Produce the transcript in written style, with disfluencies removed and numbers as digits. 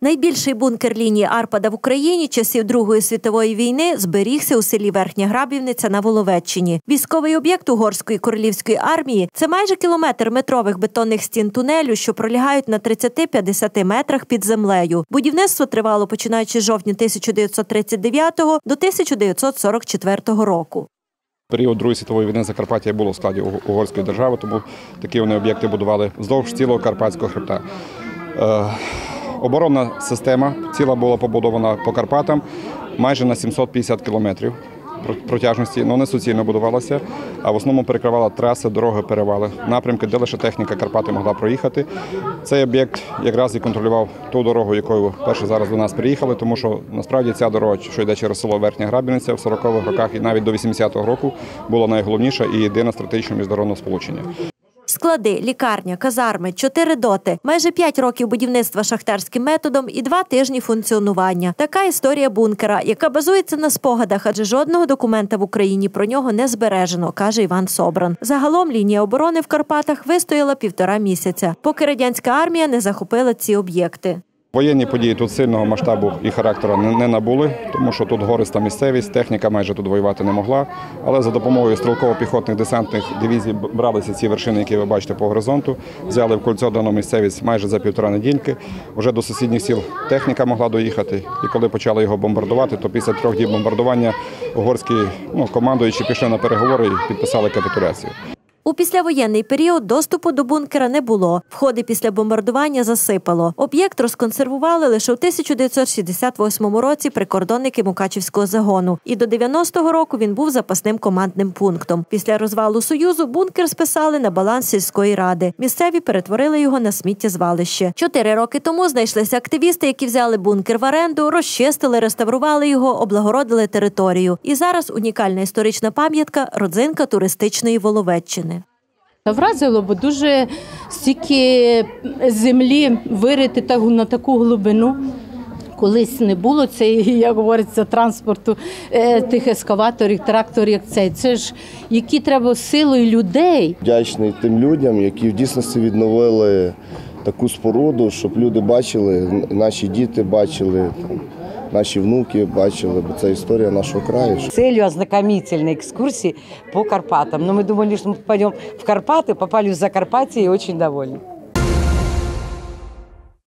Найбільший бункер лінії Арпада в Україні часів Другої світової війни зберігся у селі Верхня Грабівниця на Воловеччині. Військовий об'єкт Угорської королівської армії – це майже кілометр метрових бетонних стін тунелю, що пролягають на 30-50 метрах під землею. Будівництво тривало починаючи з жовтня 1939 до 1944 року. Період Другої світової війни Закарпаття було в складі Угорської держави, тому такі вони об'єкти будували вздовж цілого Карпатського хребта. Оборонна система ціла була побудована по Карпатам майже на 750 кілометрів протяжності, але не суцільно будувалася, а в основному перекривала траси, дороги, перевали, напрямки, де лише техніка Карпати могла проїхати. Цей об'єкт якраз і контролював ту дорогу, якою перше зараз до нас приїхали, тому що насправді ця дорога, що йде через село Верхня Грабівниця, в 40-х роках і навіть до 80-го року була найголовніша і єдина стратегічна міжнародного сполучення. Склади, лікарня, казарми, 4 доти, майже 5 років будівництва шахтарським методом і 2 тижні функціонування. Така історія бункера, яка базується на спогадах, адже жодного документа в Україні про нього не збережено, каже Іван Собран. Загалом лінія оборони в Карпатах вистояла 1,5 місяця, поки радянська армія не захопила ці об'єкти. Воєнні події тут сильного масштабу і характеру не набули, тому що тут гориста місцевість, техніка майже тут воювати не могла. Але за допомогою стрілково-піхотних десантних дивізій бралися ці вершини, які ви бачите по горизонту, взяли в кольцо дану місцевість майже за 1,5 недільки. Вже до сусідніх сіл техніка могла доїхати. І коли почали його бомбардувати, то після 3 діб бомбардування угорські командуючі пішли на переговори і підписали капітуляцію. У післявоєнний період доступу до бункера не було. Входи після бомбардування засипало. Об'єкт розконсервували лише у 1968 році прикордонники Мукачівського загону. І до 90-го року він був запасним командним пунктом. Після розвалу Союзу бункер списали на баланс сільської ради. Місцеві перетворили його на сміттєзвалище. 4 роки тому знайшлися активісти, які взяли бункер в оренду, розчистили, реставрували його, облагородили територію. І зараз унікальна історична пам'ятка – родзинка туристичної Воловеччини. Вразило, бо дуже стільки землі вирити на таку глибину. Колись не було цієї, як говориться, транспорту, тих ескаваторів, тракторів, як цей. Це ж які треба силою людей. Вдячний тим людям, які в дійсності відновили таку споруду, щоб люди бачили, наші діти бачили, наши внуки бачили, бо це історія нашого краю. Целью ознакомительной экскурсии по Карпатам. Но мы думали, что мы попадем в Карпаты, попали в Закарпатье и очень довольны.